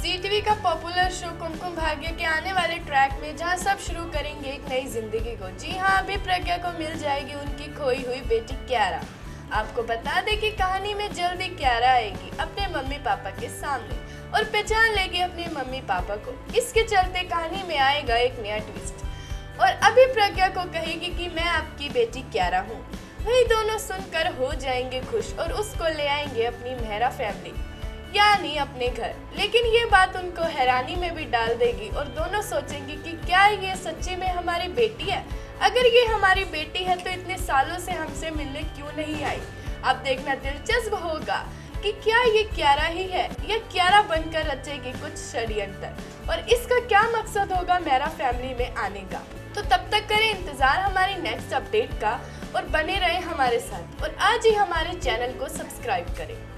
जी TV का popular show Kumkum Bhagya के आने वाले ट्रैक में जहां सब शुरू करेंगे एक नई जिंदगी को। जी हां, अभी प्रज्ञा को मिल जाएगी उनकी खोई हुई बेटी क्यारा। आपको बता दें कि कहानी में जल्दी क्यारा आएगी अपने मम्मी पापा के सामने और पहचान लेगी अपने मम्मी पापा को। इसके चलते कहानी में आएगा एक नया ट्विस्ट और अभी प्रज्ञा को कहेगी कि मैं आपकी बेटी क्यारा हूँ। वही दोनों सुनकर हो जाएंगे खुश और उसको ले आएंगे अपनी मेहरा फैमिली यानी अपने घर। लेकिन ये बात उनको हैरानी में भी डाल देगी और दोनों सोचेंगे कि क्या ये सच्ची में हमारी बेटी है। अगर ये हमारी बेटी है तो इतने सालों से हमसे मिलने क्यों नहीं आई। अब देखना दिलचस्प होगा कि क्या ये क्यारा ही है या क्यारा बनकर रचेगी कुछ षड्यंत्र और इसका क्या मकसद होगा मेरा फैमिली में आने का। तो तब तक करें इंतजार हमारी नेक्स्ट अपडेट का और बने रहे हमारे साथ और आज ही हमारे चैनल को सब्सक्राइब करें।